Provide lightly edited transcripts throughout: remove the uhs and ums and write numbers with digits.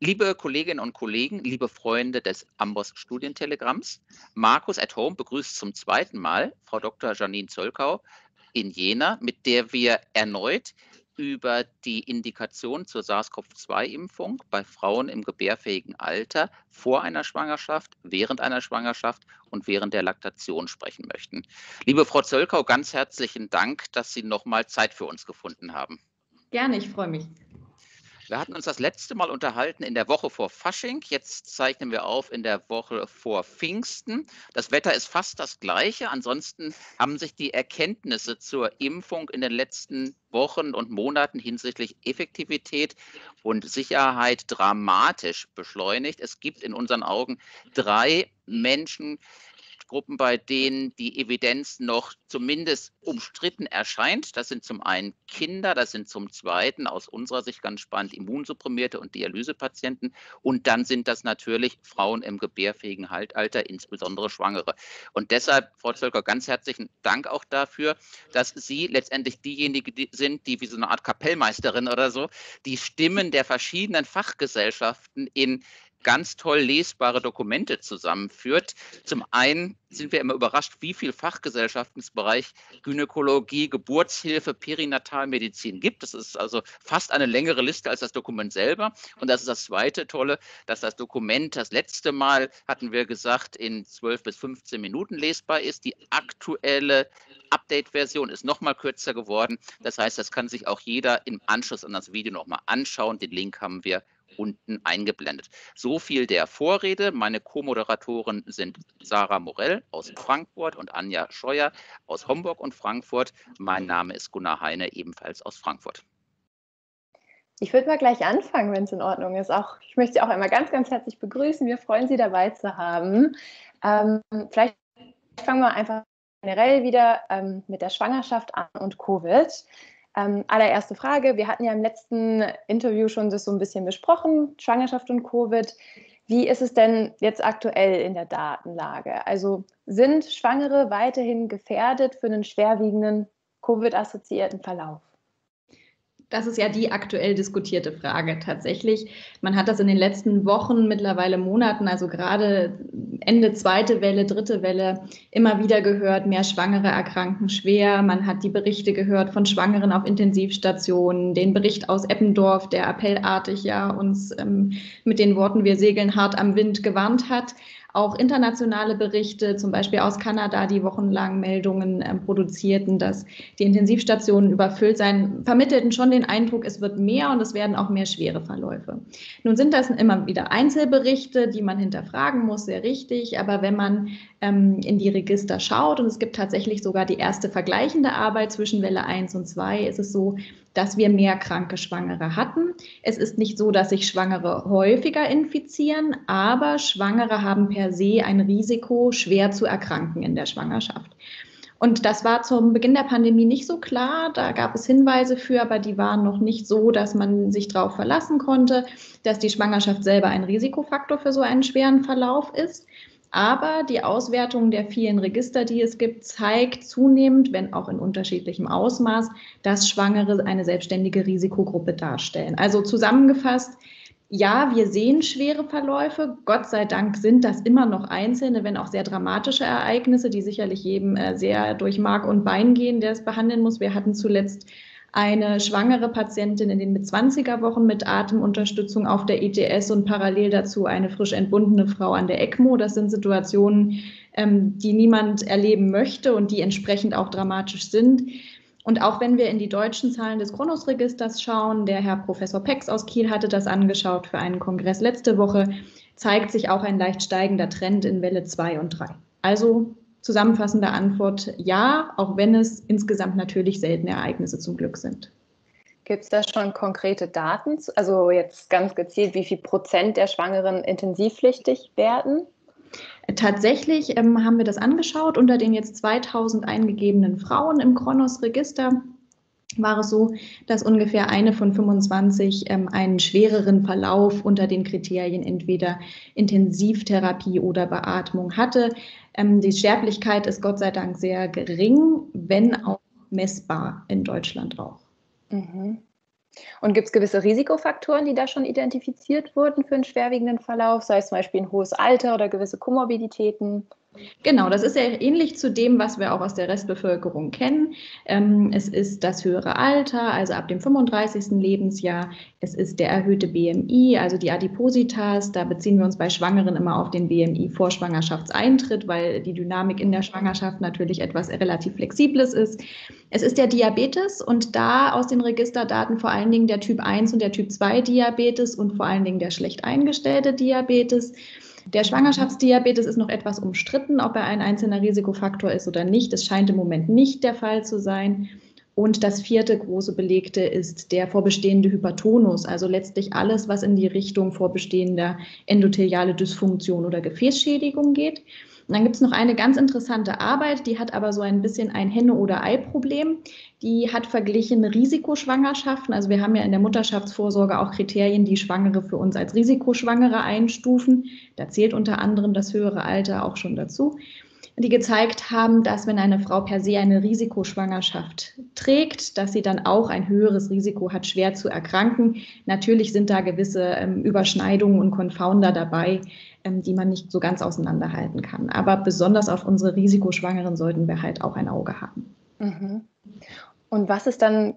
Liebe Kolleginnen und Kollegen, liebe Freunde des Amboss Studientelegramms, Markus at Home begrüßt zum zweiten Mal Frau Dr. Janine Zölkau in Jena, mit der wir erneut über die Indikation zur SARS-CoV-2-Impfung bei Frauen im gebärfähigen Alter vor einer Schwangerschaft, während einer Schwangerschaft und während der Laktation sprechen möchten. Liebe Frau Zölkau, ganz herzlichen Dank, dass Sie nochmal Zeit für uns gefunden haben. Gerne, ich freue mich. Wir hatten uns das letzte Mal unterhalten in der Woche vor Fasching. Jetzt zeichnen wir auf in der Woche vor Pfingsten. Das Wetter ist fast das gleiche. Ansonsten haben sich die Erkenntnisse zur Impfung in den letzten Wochen und Monaten hinsichtlich Effektivität und Sicherheit dramatisch beschleunigt. Es gibt in unseren Augen 3 Menschengruppen, bei denen die Evidenz noch zumindest umstritten erscheint. Das sind zum einen Kinder, das sind zum zweiten aus unserer Sicht ganz spannend Immunsupprimierte und Dialysepatienten und dann sind das natürlich Frauen im gebärfähigen Alter, insbesondere Schwangere. Und deshalb, Frau Zölker, ganz herzlichen Dank auch dafür, dass Sie letztendlich diejenige sind, die wie so eine Art Kapellmeisterin oder so die Stimmen der verschiedenen Fachgesellschaften in ganz toll lesbare Dokumente zusammenführt. Zum einen sind wir immer überrascht, wie viele Fachgesellschaften es im Bereich Gynäkologie, Geburtshilfe, Perinatalmedizin gibt. Das ist also fast eine längere Liste als das Dokument selber. Und das ist das zweite Tolle, dass das Dokument das letzte Mal, hatten wir gesagt, in 12 bis 15 Minuten lesbar ist. Die aktuelle Update-Version ist noch mal kürzer geworden. Das heißt, das kann sich auch jeder im Anschluss an das Video noch mal anschauen. Den Link haben wir unten eingeblendet. So viel der Vorrede. Meine Co-Moderatoren sind Sarah Morell aus Frankfurt und Anja Scheuer aus Homburg und Frankfurt. Mein Name ist Gunnar Heine, ebenfalls aus Frankfurt. Ich würde mal gleich anfangen, wenn es in Ordnung ist. Ich möchte Sie auch einmal ganz, ganz herzlich begrüßen. Wir freuen Sie dabei zu haben. Vielleicht fangen wir einfach generell wieder mit der Schwangerschaft an und Covid. Allererste Frage, wir hatten ja im letzten Interview schon das so ein bisschen besprochen, Schwangerschaft und Covid. Wie ist es denn jetzt aktuell in der Datenlage? Also sind Schwangere weiterhin gefährdet für einen schwerwiegenden Covid-assoziierten Verlauf? Das ist ja die aktuell diskutierte Frage tatsächlich. Man hat das in den letzten Wochen, mittlerweile Monaten, also gerade Ende zweite Welle, dritte Welle, immer wieder gehört, mehr Schwangere erkranken schwer. Man hat die Berichte gehört von Schwangeren auf Intensivstationen, den Bericht aus Eppendorf, der appellartig ja uns mit den Worten "Wir segeln hart am Wind" gewarnt hat. Auch internationale Berichte, zum Beispiel aus Kanada, die wochenlang Meldungen produzierten, dass die Intensivstationen überfüllt seien, vermittelten schon den Eindruck, es wird mehr und es werden auch mehr schwere Verläufe. Nun sind das immer wieder Einzelberichte, die man hinterfragen muss, sehr richtig, aber wenn man in die Register schaut, und es gibt tatsächlich sogar die erste vergleichende Arbeit zwischen Welle 1 und 2, ist es so, dass wir mehr kranke Schwangere hatten. Es ist nicht so, dass sich Schwangere häufiger infizieren, aber Schwangere haben per se ein Risiko, schwer zu erkranken in der Schwangerschaft. Und das war zum Beginn der Pandemie nicht so klar. Da gab es Hinweise für, aber die waren noch nicht so, dass man sich darauf verlassen konnte, dass die Schwangerschaft selber ein Risikofaktor für so einen schweren Verlauf ist. Aber die Auswertung der vielen Register, die es gibt, zeigt zunehmend, wenn auch in unterschiedlichem Ausmaß, dass Schwangere eine selbstständige Risikogruppe darstellen. Also zusammengefasst, ja, wir sehen schwere Verläufe. Gott sei Dank sind das immer noch einzelne, wenn auch sehr dramatische Ereignisse, die sicherlich jedem sehr durch Mark und Bein gehen, der es behandeln muss. Wir hatten zuletzt eine schwangere Patientin in den Mit-20er-Wochen mit Atemunterstützung auf der ETS und parallel dazu eine frisch entbundene Frau an der ECMO. Das sind Situationen, die niemand erleben möchte und die entsprechend auch dramatisch sind. Und auch wenn wir in die deutschen Zahlen des Kronos-Registers schauen, der Herr Professor Pex aus Kiel hatte das angeschaut für einen Kongress letzte Woche, zeigt sich auch ein leicht steigender Trend in Welle 2 und 3. Also zusammenfassende Antwort, ja, auch wenn es insgesamt natürlich seltene Ereignisse zum Glück sind. Gibt es da schon konkrete Daten? Also jetzt ganz gezielt, wie viel Prozent der Schwangeren intensivpflichtig werden? Tatsächlich haben wir das angeschaut. Unter den jetzt 2000 eingegebenen Frauen im Kronos-Register war es so, dass ungefähr eine von 25 einen schwereren Verlauf unter den Kriterien entweder Intensivtherapie oder Beatmung hatte. Die Sterblichkeit ist Gott sei Dank sehr gering, wenn auch messbar in Deutschland auch. Mhm. Und gibt es gewisse Risikofaktoren, die da schon identifiziert wurden für einen schwerwiegenden Verlauf, sei es zum Beispiel ein hohes Alter oder gewisse Komorbiditäten? Genau, das ist ja ähnlich zu dem, was wir auch aus der Restbevölkerung kennen. Es ist das höhere Alter, also ab dem 35. Lebensjahr. Es ist der erhöhte BMI, also die Adipositas. Da beziehen wir uns bei Schwangeren immer auf den BMI vor Schwangerschaftseintritt, weil die Dynamik in der Schwangerschaft natürlich etwas relativ Flexibles ist. Es ist der Diabetes und da aus den Registerdaten vor allen Dingen der Typ 1 und der Typ 2 Diabetes und vor allen Dingen der schlecht eingestellte Diabetes. Der Schwangerschaftsdiabetes ist noch etwas umstritten, ob er ein einzelner Risikofaktor ist oder nicht. Es scheint im Moment nicht der Fall zu sein. Und das vierte große belegte ist der vorbestehende Hypertonus, also letztlich alles, was in die Richtung vorbestehender endotheliale Dysfunktion oder Gefäßschädigung geht. Und dann gibt es noch eine ganz interessante Arbeit, die hat aber so ein bisschen ein Henne- oder Ei-Problem. Die hat verglichen Risikoschwangerschaften. Also wir haben ja in der Mutterschaftsvorsorge auch Kriterien, die Schwangere für uns als Risikoschwangere einstufen. Da zählt unter anderem das höhere Alter auch schon dazu. Die gezeigt haben, dass wenn eine Frau per se eine Risikoschwangerschaft trägt, dass sie dann auch ein höheres Risiko hat, schwer zu erkranken. Natürlich sind da gewisse Überschneidungen und Confounder dabei, die man nicht so ganz auseinanderhalten kann. Aber besonders auf unsere Risikoschwangeren sollten wir halt auch ein Auge haben. Mhm. Und was ist dann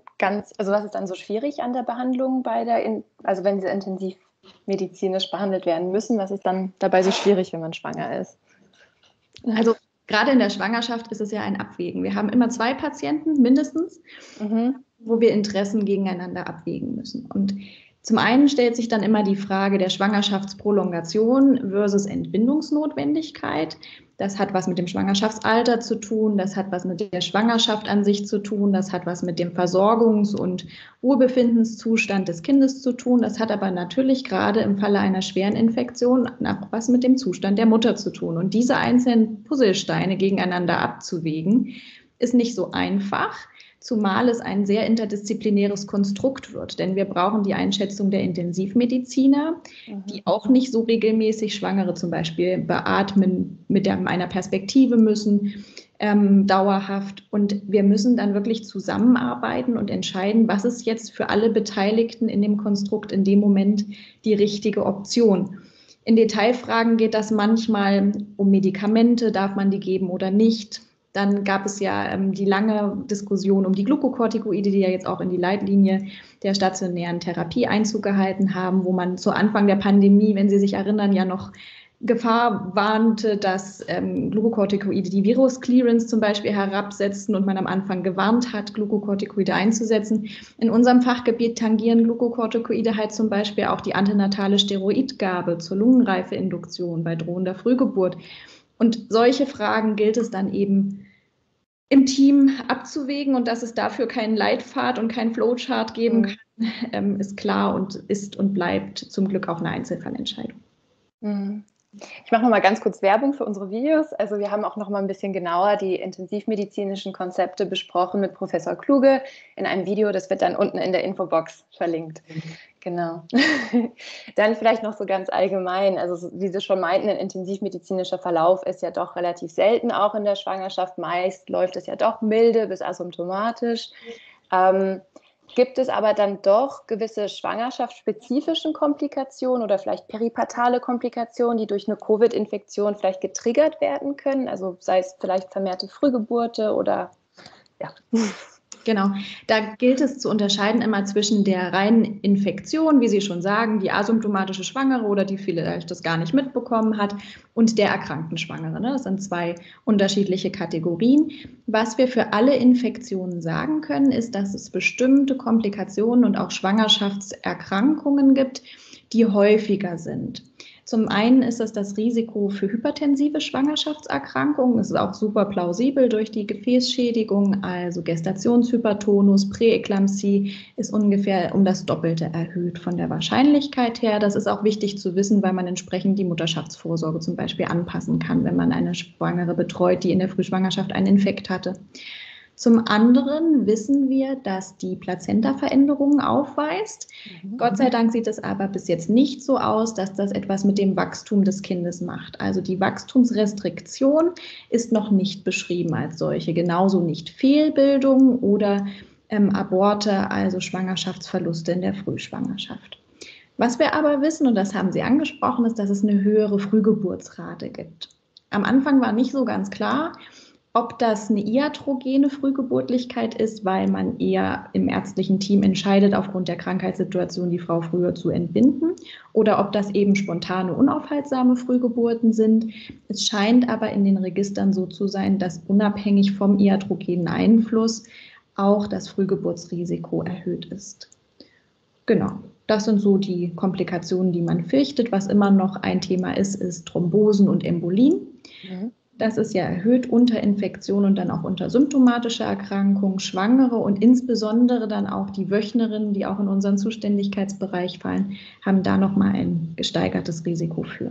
so schwierig an der Behandlung also wenn sie intensiv medizinisch behandelt werden müssen? Was ist dann dabei so schwierig, wenn man schwanger ist? Also gerade in der Schwangerschaft ist es ja ein Abwägen. Wir haben immer 2 Patienten mindestens, wo wir Interessen gegeneinander abwägen müssen. Und zum einen stellt sich dann immer die Frage der Schwangerschaftsprolongation versus Entbindungsnotwendigkeit. Das hat was mit dem Schwangerschaftsalter zu tun, das hat was mit der Schwangerschaft an sich zu tun, das hat was mit dem Versorgungs- und Wohlbefindenszustand des Kindes zu tun. Das hat aber natürlich gerade im Falle einer schweren Infektion auch was mit dem Zustand der Mutter zu tun. Und diese einzelnen Puzzlesteine gegeneinander abzuwägen, ist nicht so einfach. Zumal es ein sehr interdisziplinäres Konstrukt wird. Denn wir brauchen die Einschätzung der Intensivmediziner, die auch nicht so regelmäßig Schwangere zum Beispiel beatmen mit einer Perspektive müssen, dauerhaft. Und wir müssen dann wirklich zusammenarbeiten und entscheiden, was ist jetzt für alle Beteiligten in dem Konstrukt in dem Moment die richtige Option. In Detailfragen geht das manchmal um Medikamente, darf man die geben oder nicht. Dann gab es ja die lange Diskussion um die Glukokortikoide, die ja jetzt auch in die Leitlinie der stationären Therapie Einzug gehalten haben, wo man zu Anfang der Pandemie, wenn Sie sich erinnern, ja noch Gefahr warnte, dass Glukokortikoide die Virus-Clearance zum Beispiel herabsetzten und man am Anfang gewarnt hat, Glukokortikoide einzusetzen. In unserem Fachgebiet tangieren Glukokortikoide halt zum Beispiel auch die antenatale Steroidgabe zur Lungenreifeinduktion bei drohender Frühgeburt. Und solche Fragen gilt es dann eben im Team abzuwägen und dass es dafür keinen Leitpfad und keinen Flowchart geben kann, ist klar und ist und bleibt zum Glück auch eine Einzelfallentscheidung. Ich mache noch mal ganz kurz Werbung für unsere Videos. Also wir haben auch noch mal ein bisschen genauer die intensivmedizinischen Konzepte besprochen mit Professor Kluge in einem Video. Das wird dann unten in der Infobox verlinkt. Genau. Dann vielleicht noch so ganz allgemein. Also wie Sie schon meinten, ein intensivmedizinischer Verlauf ist ja doch relativ selten auch in der Schwangerschaft. Meist läuft es ja doch milde bis asymptomatisch. Gibt es aber dann doch gewisse schwangerschaftsspezifischen Komplikationen oder vielleicht peripartale Komplikationen, die durch eine Covid-Infektion vielleicht getriggert werden können? Also sei es vielleicht vermehrte Frühgeburte oder ja. Genau, da gilt es zu unterscheiden immer zwischen der reinen Infektion, wie Sie schon sagen, die asymptomatische Schwangere oder die vielleicht das gar nicht mitbekommen hat, und der erkrankten Schwangere. Das sind 2 unterschiedliche Kategorien. Was wir für alle Infektionen sagen können, ist, dass es bestimmte Komplikationen und auch Schwangerschaftserkrankungen gibt, die häufiger sind. Zum einen ist es das Risiko für hypertensive Schwangerschaftserkrankungen. Es ist auch super plausibel durch die Gefäßschädigung, also Gestationshypertonus, Präeklampsie ist ungefähr um das Doppelte erhöht von der Wahrscheinlichkeit her. Das ist auch wichtig zu wissen, weil man entsprechend die Mutterschaftsvorsorge zum Beispiel anpassen kann, wenn man eine Schwangere betreut, die in der Frühschwangerschaft einen Infekt hatte. Zum anderen wissen wir, dass die Plazenta Veränderungen aufweist. Gott sei Dank sieht es aber bis jetzt nicht so aus, dass das etwas mit dem Wachstum des Kindes macht. Also die Wachstumsrestriktion ist noch nicht beschrieben als solche. Genauso nicht Fehlbildung oder Aborte, also Schwangerschaftsverluste in der Frühschwangerschaft. Was wir aber wissen, und das haben Sie angesprochen, ist, dass es eine höhere Frühgeburtsrate gibt. Am Anfang war nicht so ganz klar, ob das eine iatrogene Frühgeburtlichkeit ist, weil man eher im ärztlichen Team entscheidet, aufgrund der Krankheitssituation die Frau früher zu entbinden, oder ob das eben spontane, unaufhaltsame Frühgeburten sind. Es scheint aber in den Registern so zu sein, dass unabhängig vom iatrogenen Einfluss auch das Frühgeburtsrisiko erhöht ist. Genau, das sind so die Komplikationen, die man fürchtet. Was immer noch ein Thema ist, ist Thrombosen und Embolien. Das ist ja erhöht unter Infektion und dann auch unter symptomatischer Erkrankung. Schwangere und insbesondere dann auch die Wöchnerinnen, die auch in unseren Zuständigkeitsbereich fallen, haben da nochmal ein gesteigertes Risiko für.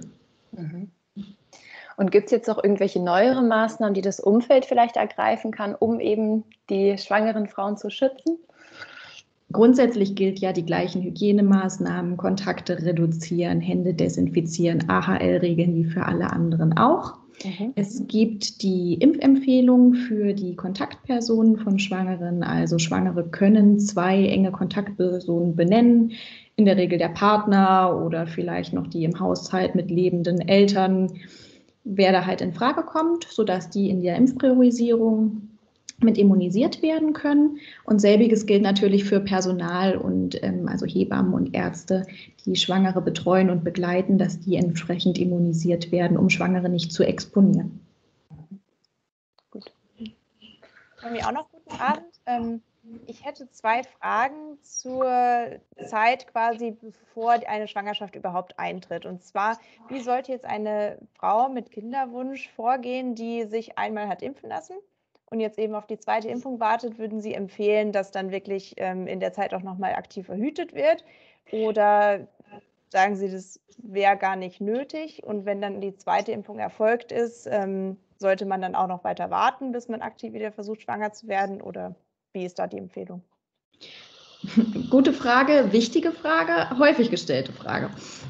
Und gibt es jetzt noch irgendwelche neuere Maßnahmen, die das Umfeld vielleicht ergreifen kann, um eben die schwangeren Frauen zu schützen? Grundsätzlich gilt ja die gleichen Hygienemaßnahmen, Kontakte reduzieren, Hände desinfizieren, AHL-Regeln wie für alle anderen auch. Es gibt die Impfempfehlung für die Kontaktpersonen von Schwangeren. Also Schwangere können 2 enge Kontaktpersonen benennen, in der Regel der Partner oder vielleicht noch die im Haushalt mit lebenden Eltern, wer da halt in Frage kommt, sodass die in der Impfpriorisierung mit immunisiert werden können. Und selbiges gilt natürlich für Personal und also Hebammen und Ärzte, die Schwangere betreuen und begleiten, dass die entsprechend immunisiert werden, um Schwangere nicht zu exponieren. Gut. Von mir auch noch guten Abend. Ich hätte 2 Fragen zur Zeit quasi, bevor eine Schwangerschaft überhaupt eintritt. Und zwar, wie sollte jetzt eine Frau mit Kinderwunsch vorgehen, die sich einmal hat impfen lassen und jetzt eben auf die 2. Impfung wartet? Würden Sie empfehlen, dass dann wirklich in der Zeit auch nochmal aktiv verhütet wird? Oder sagen Sie, das wäre gar nicht nötig? Und wenn dann die 2. Impfung erfolgt ist, sollte man dann auch noch weiter warten, bis man aktiv wieder versucht, schwanger zu werden? Oder wie ist da die Empfehlung? Gute Frage, wichtige Frage, häufig gestellte Frage.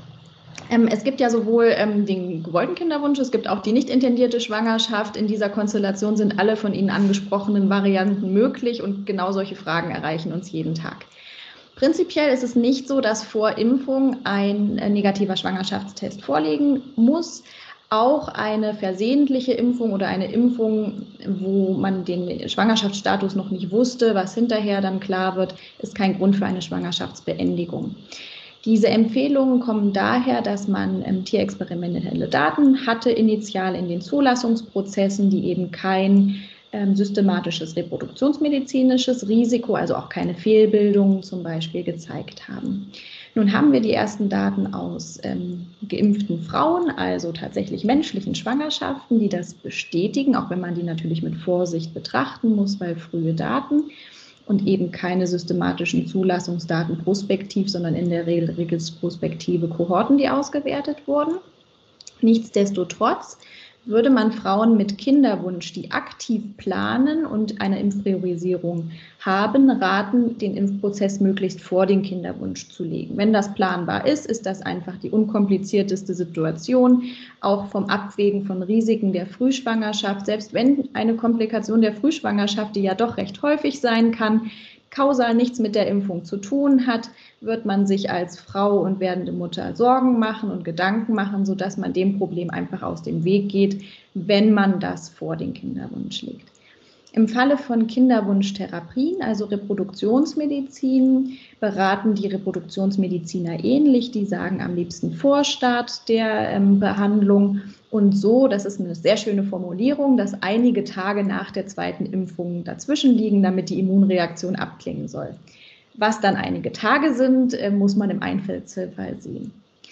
Es gibt ja sowohl den gewollten Kinderwunsch, es gibt auch die nicht intendierte Schwangerschaft. In dieser Konstellation sind alle von Ihnen angesprochenen Varianten möglich und genau solche Fragen erreichen uns jeden Tag. Prinzipiell ist es nicht so, dass vor Impfung ein negativer Schwangerschaftstest vorliegen muss. Auch eine versehentliche Impfung oder eine Impfung, wo man den Schwangerschaftsstatus noch nicht wusste, was hinterher dann klar wird, ist kein Grund für eine Schwangerschaftsbeendigung. Diese Empfehlungen kommen daher, dass man tierexperimentelle Daten hatte initial in den Zulassungsprozessen, die eben kein systematisches reproduktionsmedizinisches Risiko, also auch keine Fehlbildungen zum Beispiel gezeigt haben. Nun haben wir die ersten Daten aus geimpften Frauen, also tatsächlich menschlichen Schwangerschaften, die das bestätigen, auch wenn man die natürlich mit Vorsicht betrachten muss, weil frühe Daten und eben keine systematischen Zulassungsdaten prospektiv, sondern in der Regel prospektive Kohorten, die ausgewertet wurden. Nichtsdestotrotz würde man Frauen mit Kinderwunsch, die aktiv planen und eine Impfpriorisierung haben, raten, den Impfprozess möglichst vor den Kinderwunsch zu legen. Wenn das planbar ist, ist das einfach die unkomplizierteste Situation, auch vom Abwägen von Risiken der Frühschwangerschaft. Selbst wenn eine Komplikation der Frühschwangerschaft, die ja doch recht häufig sein kann, kausal nichts mit der Impfung zu tun hat, wird man sich als Frau und werdende Mutter Sorgen machen und Gedanken machen, sodass man dem Problem einfach aus dem Weg geht, wenn man das vor den Kinderwunsch legt. Im Falle von Kinderwunschtherapien, also Reproduktionsmedizin, beraten die Reproduktionsmediziner ähnlich. Die sagen am liebsten vor Start der Behandlung und so, das ist eine sehr schöne Formulierung, dass einige Tage nach der 2. Impfung dazwischen liegen, damit die Immunreaktion abklingen soll. Was dann einige Tage sind, muss man im Einzelfall sehen.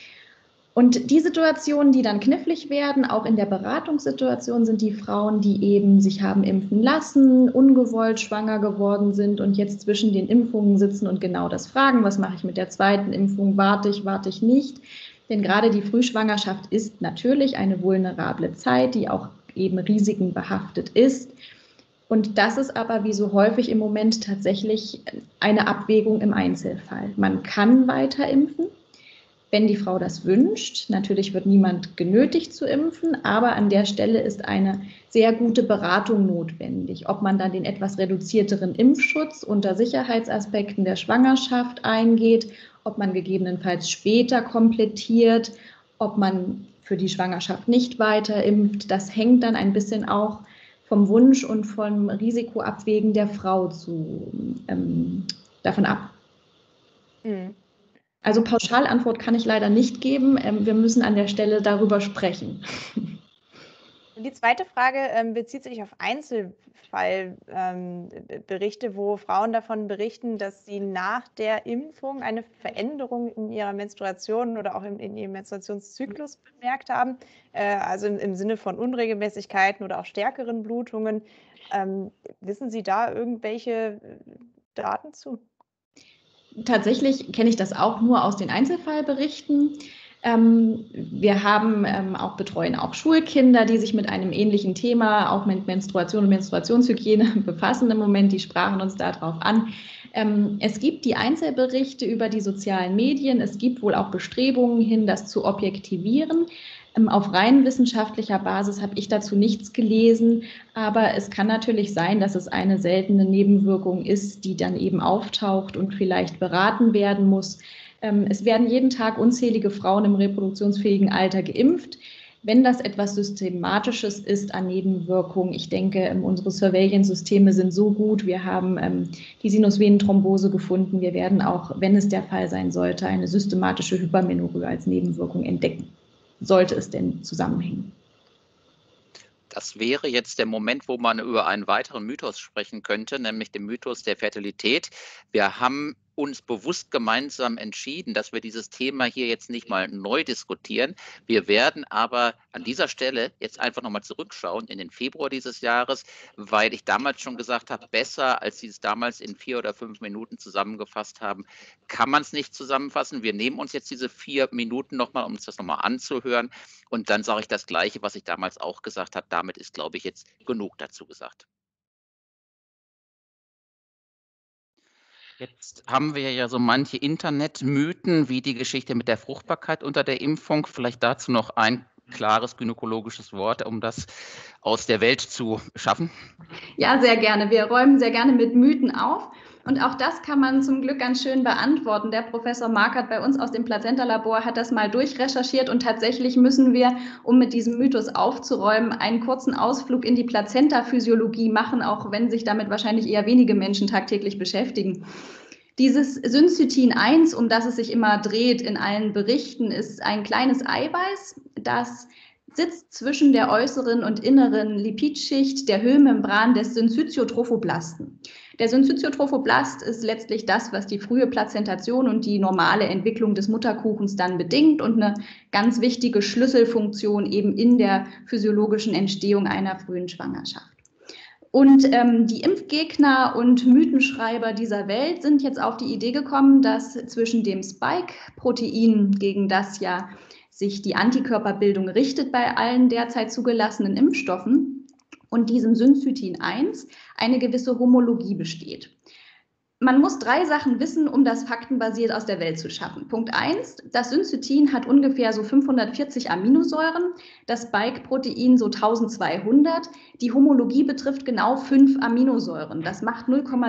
Und die Situationen, die dann knifflig werden, auch in der Beratungssituation, sind die Frauen, die eben sich haben impfen lassen, ungewollt schwanger geworden sind und jetzt zwischen den Impfungen sitzen und genau das fragen, was mache ich mit der 2. Impfung, warte ich nicht. Denn gerade die Frühschwangerschaft ist natürlich eine vulnerable Zeit, die auch eben Risiken behaftet ist. Und das ist aber wie so häufig im Moment tatsächlich eine Abwägung im Einzelfall. Man kann weiter impfen. wenn die Frau das wünscht. Natürlich wird niemand genötigt zu impfen, aber an der Stelle ist eine sehr gute Beratung notwendig, ob man dann den etwas reduzierteren Impfschutz unter Sicherheitsaspekten der Schwangerschaft eingeht, ob man gegebenenfalls später komplettiert, ob man für die Schwangerschaft nicht weiter impft. Das hängt dann ein bisschen auch vom Wunsch und vom Risikoabwägen der Frau davon ab. Mhm. Also Pauschalantwort kann ich leider nicht geben. Wir müssen an der Stelle darüber sprechen. Und die zweite Frage bezieht sich auf Einzelfallberichte, wo Frauen davon berichten, dass sie nach der Impfung eine Veränderung in ihrer Menstruation oder auch in ihrem Menstruationszyklus bemerkt haben, also im Sinne von Unregelmäßigkeiten oder auch stärkeren Blutungen. Wissen Sie da irgendwelche Daten zu? Tatsächlich kenne ich das auch nur aus den Einzelfallberichten. Wir haben betreuen auch Schulkinder, die sich mit einem ähnlichen Thema, auch mit Menstruation und Menstruationshygiene befassen im Moment. Die sprachen uns darauf an. Es gibt die Einzelberichte über die sozialen Medien. Es gibt wohl auch Bestrebungen hin, das zu objektivieren. Auf rein wissenschaftlicher Basis habe ich dazu nichts gelesen, aber es kann natürlich sein, dass es eine seltene Nebenwirkung ist, die dann eben auftaucht und vielleicht beraten werden muss. Es werden jeden Tag unzählige Frauen im reproduktionsfähigen Alter geimpft. Wenn das etwas Systematisches ist an Nebenwirkungen, ich denke, unsere Surveillance-Systeme sind so gut, wir haben die Sinusvenenthrombose gefunden, wir werden auch, wenn es der Fall sein sollte, eine systematische Hypermenorrhoe als Nebenwirkung entdecken. Sollte es denn zusammenhängen? Das wäre jetzt der Moment, wo man über einen weiteren Mythos sprechen könnte, nämlich den Mythos der Fertilität. Wir haben uns bewusst gemeinsam entschieden, dass wir dieses Thema hier jetzt nicht mal neu diskutieren. Wir werden aber an dieser Stelle jetzt einfach nochmal zurückschauen in den Februar dieses Jahres, weil ich damals schon gesagt habe, besser als Sie es damals in 4 oder 5 Minuten zusammengefasst haben, kann man es nicht zusammenfassen. Wir nehmen uns jetzt diese 4 Minuten nochmal, um uns das nochmal anzuhören. Und dann sage ich das Gleiche, was ich damals auch gesagt habe. Damit ist, glaube ich, jetzt genug dazu gesagt. Jetzt haben wir ja so manche Internetmythen, wie die Geschichte mit der Fruchtbarkeit unter der Impfung. Vielleicht dazu noch ein klares gynäkologisches Wort, um das aus der Welt zu schaffen. Ja, sehr gerne. Wir räumen sehr gerne mit Mythen auf. Und auch das kann man zum Glück ganz schön beantworten. Der Professor Markert bei uns aus dem Plazenta-Labor hat das mal durchrecherchiert und tatsächlich müssen wir, um mit diesem Mythos aufzuräumen, einen kurzen Ausflug in die Plazentaphysiologie machen, auch wenn sich damit wahrscheinlich eher wenige Menschen tagtäglich beschäftigen. Dieses Syncytin 1, um das es sich immer dreht in allen Berichten, ist ein kleines Eiweiß, das sitzt zwischen der äußeren und inneren Lipidschicht der Hüllmembran des Syncytiotrophoblasten. Der Syncytiotrophoblasst ist letztlich das, was die frühe Plazentation und die normale Entwicklung des Mutterkuchens dann bedingt und eine ganz wichtige Schlüsselfunktion eben in der physiologischen Entstehung einer frühen Schwangerschaft. Und die Impfgegner und Mythenschreiber dieser Welt sind jetzt auf die Idee gekommen, dass zwischen dem Spike-Protein, gegen das ja sich die Antikörperbildung richtet bei allen derzeit zugelassenen Impfstoffen, und diesem Syncytin 1 eine gewisse Homologie besteht. Man muss 3 Sachen wissen, um das faktenbasiert aus der Welt zu schaffen. Punkt 1, das Syncytin hat ungefähr so 540 Aminosäuren, das Spike-Protein so 1200. Die Homologie betrifft genau 5 Aminosäuren. Das macht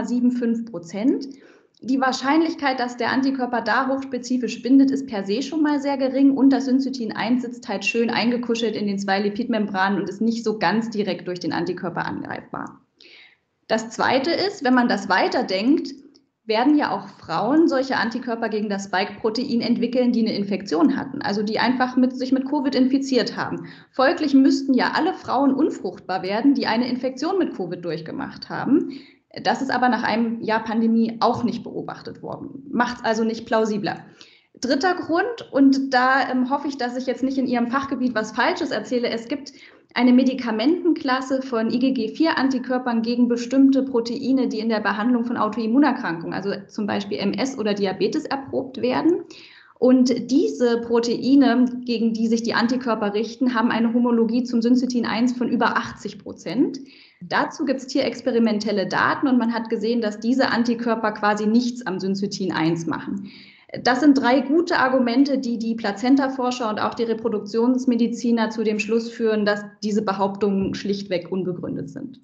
0,75%. Die Wahrscheinlichkeit, dass der Antikörper da hochspezifisch bindet, ist per se schon mal sehr gering und das Syncytin 1 sitzt halt schön eingekuschelt in den 2 Lipidmembranen und ist nicht so ganz direkt durch den Antikörper angreifbar. Das Zweite ist, wenn man das weiterdenkt, werden ja auch Frauen solche Antikörper gegen das Spike-Protein entwickeln, die eine Infektion hatten, also die einfach sich mit Covid infiziert haben. Folglich müssten ja alle Frauen unfruchtbar werden, die eine Infektion mit Covid durchgemacht haben. Das ist aber nach einem Jahr Pandemie auch nicht beobachtet worden. Macht es also nicht plausibler. Dritter Grund, und da hoffe ich, dass ich jetzt nicht in Ihrem Fachgebiet was Falsches erzähle. Es gibt eine Medikamentenklasse von IgG4-Antikörpern gegen bestimmte Proteine, die in der Behandlung von Autoimmunerkrankungen, also zum Beispiel MS oder Diabetes, erprobt werden. Und diese Proteine, gegen die sich die Antikörper richten, haben eine Homologie zum Syncytin 1 von über 80%. Dazu gibt es hier experimentelle Daten und man hat gesehen, dass diese Antikörper quasi nichts am Syncytin 1 machen. Das sind 3 gute Argumente, die die Plazenta-Forscher und auch die Reproduktionsmediziner zu dem Schluss führen, dass diese Behauptungen schlichtweg unbegründet sind.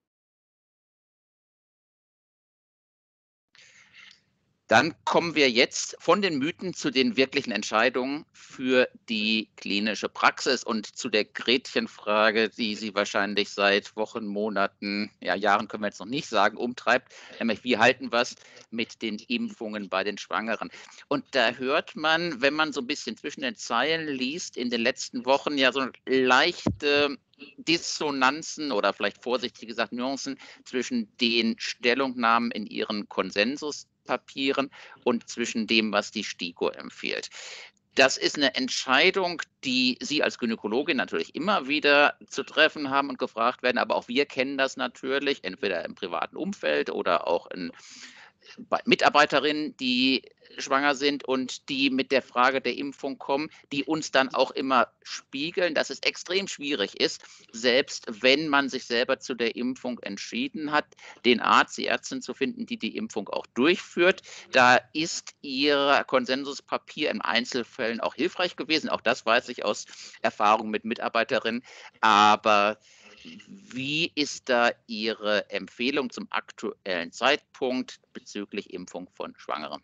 Dann kommen wir jetzt von den Mythen zu den wirklichen Entscheidungen für die klinische Praxis und zu der Gretchenfrage, die Sie wahrscheinlich seit Wochen, Monaten, ja Jahren können wir jetzt noch nicht sagen, umtreibt, nämlich wie halten wir es mit den Impfungen bei den Schwangeren? Und da hört man, wenn man so ein bisschen zwischen den Zeilen liest, in den letzten Wochen ja so leichte Dissonanzen oder vielleicht vorsichtig gesagt Nuancen zwischen den Stellungnahmen in ihren Konsensuspapieren und zwischen dem, was die STIKO empfiehlt. Das ist eine Entscheidung, die Sie als Gynäkologin natürlich immer wieder zu treffen haben und gefragt werden, aber auch wir kennen das natürlich, entweder im privaten Umfeld oder auch bei Mitarbeiterinnen, die schwanger sind und die mit der Frage der Impfung kommen, die uns dann auch immer spiegeln, dass es extrem schwierig ist, selbst wenn man sich selber zu der Impfung entschieden hat, den Arzt, die Ärztin zu finden, die die Impfung auch durchführt. Da ist Ihr Konsensuspapier in Einzelfällen auch hilfreich gewesen. Auch das weiß ich aus Erfahrung mit Mitarbeiterinnen. Aber wie ist da Ihre Empfehlung zum aktuellen Zeitpunkt bezüglich Impfung von Schwangeren?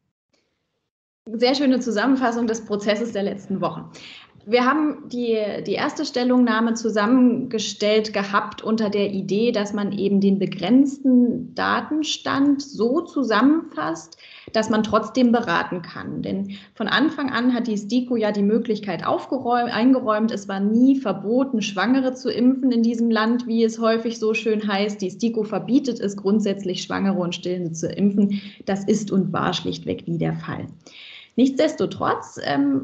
Sehr schöne Zusammenfassung des Prozesses der letzten Wochen. Wir haben die erste Stellungnahme zusammengestellt gehabt unter der Idee, dass man eben den begrenzten Datenstand so zusammenfasst, dass man trotzdem beraten kann. Denn von Anfang an hat die STIKO ja die Möglichkeit eingeräumt, es war nie verboten, Schwangere zu impfen in diesem Land, wie es häufig so schön heißt. Die STIKO verbietet es grundsätzlich, Schwangere und Stillende zu impfen. Das ist und war schlichtweg nie der Fall. Nichtsdestotrotz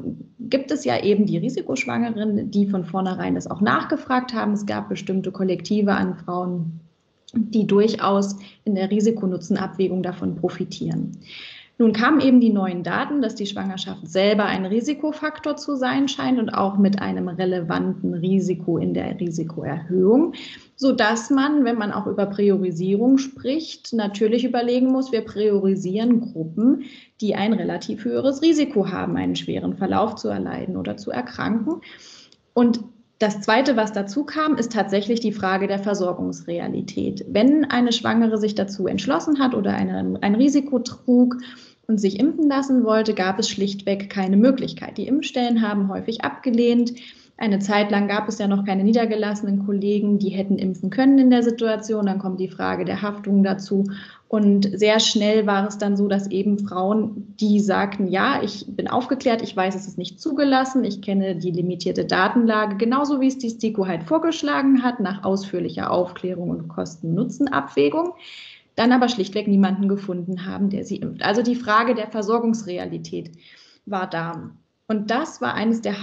gibt es ja eben die Risikoschwangeren, die von vornherein das auch nachgefragt haben. Es gab bestimmte Kollektive an Frauen, die durchaus in der Risikonutzenabwägung davon profitieren. Nun kamen eben die neuen Daten, dass die Schwangerschaft selber ein Risikofaktor zu sein scheint und auch mit einem relevanten Risiko in der Risikoerhöhung, sodass man, wenn man auch über Priorisierung spricht, natürlich überlegen muss, wir priorisieren Gruppen, die ein relativ höheres Risiko haben, einen schweren Verlauf zu erleiden oder zu erkranken. Und das Zweite, was dazu kam, ist tatsächlich die Frage der Versorgungsrealität. Wenn eine Schwangere sich dazu entschlossen hat oder ein Risiko trug und sich impfen lassen wollte, gab es schlichtweg keine Möglichkeit. Die Impfstellen haben häufig abgelehnt. Eine Zeit lang gab es ja noch keine niedergelassenen Kollegen, die hätten impfen können in der Situation. Dann kommt die Frage der Haftung dazu. Und sehr schnell war es dann so, dass eben Frauen, die sagten, ja, ich bin aufgeklärt, ich weiß, es ist nicht zugelassen, ich kenne die limitierte Datenlage, genauso wie es die STIKO halt vorgeschlagen hat, nach ausführlicher Aufklärung und Kosten-Nutzen-Abwägung, dann aber schlichtweg niemanden gefunden haben, der sie impft. Also die Frage der Versorgungsrealität war da. Und das war eines der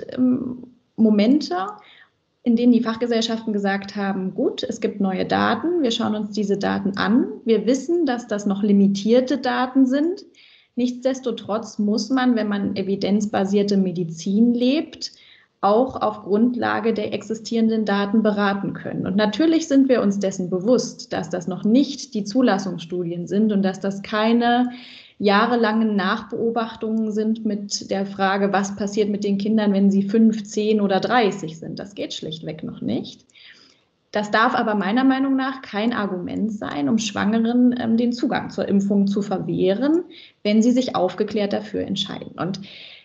Hauptmomente, in denen die Fachgesellschaften gesagt haben, gut, es gibt neue Daten, wir schauen uns diese Daten an. Wir wissen, dass das noch limitierte Daten sind. Nichtsdestotrotz muss man, wenn man evidenzbasierte Medizin lebt, auch auf Grundlage der existierenden Daten beraten können. Und natürlich sind wir uns dessen bewusst, dass das noch nicht die Zulassungsstudien sind und dass das keine jahrelangen Nachbeobachtungen sind mit der Frage, was passiert mit den Kindern, wenn sie 5, 10 oder 30 sind. Das geht schlichtweg noch nicht. Das darf aber meiner Meinung nach kein Argument sein, um Schwangeren den Zugang zur Impfung zu verwehren, wenn sie sich aufgeklärt dafür entscheiden. Und